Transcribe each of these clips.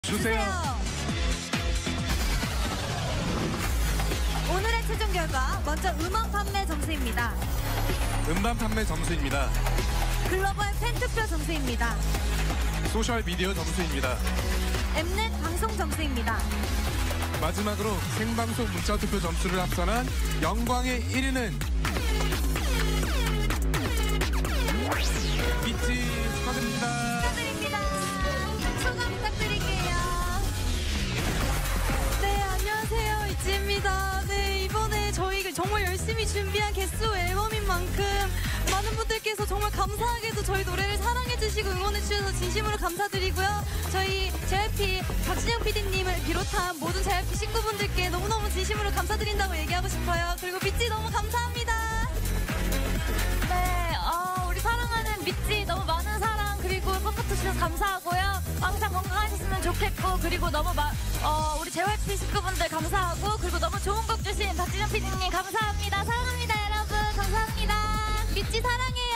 주세요. 오늘의 최종 결과 먼저 음원 판매 점수입니다. 음반 판매 점수입니다. 글로벌 팬투표 점수입니다. 소셜 미디어 점수입니다. 엠넷 방송 점수입니다. 마지막으로 생방송 문자 투표 점수를 합산한 영광의 1위는 미찌 축하드립니다. 축하드립니다. 소감 부탁드릴게요. 네, 안녕하세요. 이지입니다. 네, 이번에 저희 정말 열심히 준비한 개수 앨범인 만큼 많은 분들께서 정말 감사하게도 저희 노래를 사랑해주시고 응원해주셔서 진심으로 감사드리고요. 저희 JYP 박진영 PD님을 비롯한 모든 JYP 식구분들께 너무너무 진심으로 감사드린다고 얘기하고 싶어요. 그리고 미찌 너무 감사합니다. 네, 우리 사랑하는 미찌 너무 많은 사랑 그리고 팬카트 주셔서 감사하고요. 항상 건강하셨으면 좋겠고 그리고 너무 우리 JYP 식구분들 감사하고 그리고 너무 좋은 곡 주신 박진영 PD님 감사합니다. 사랑합니다 여러분. 감사합니다. 미찌 사랑해요.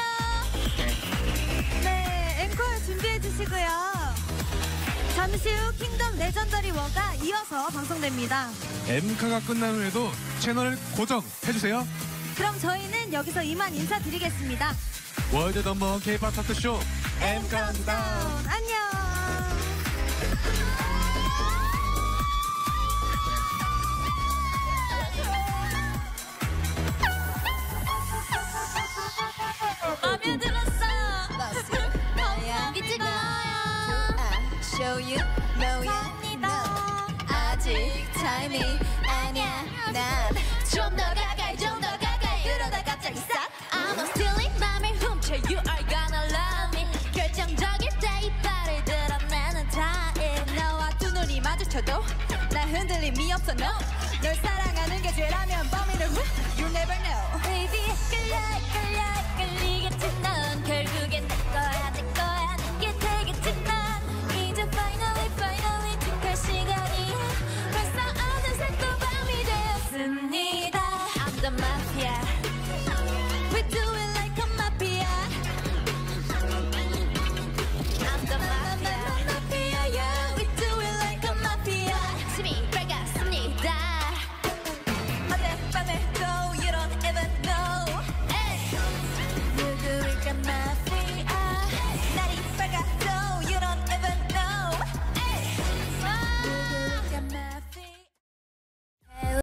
네, 앵콜 준비해 주시고요. 잠시 후 킹덤 레전더리 워가 이어서 방송됩니다. 엠카가 끝난 후에도 채널을 고정해주세요. 그럼 저희는 여기서 이만 인사드리겠습니다. 월드 넘버 K-POP 타크쇼 M 카운트다운. 안녕. 마음에 들었어. 미찌 고마워요. Show you, know you, 감사합니다. 아직 타이밍 아니야. 난 좀 더 가까이, 좀 더 가까이. 그러다 갑자기 싹. I'm stealing 맘을 훔쳐. You are gonna love me. 결정적일 때 이빨을 드러내는 타입. 너와 두 눈이 마주쳐도 난 흔들림이 없어. No. 널 사랑하는 게 죄라면 범인은 who? You never know. Baby 끌려 끌리겠지 넌 결국엔 내 거야.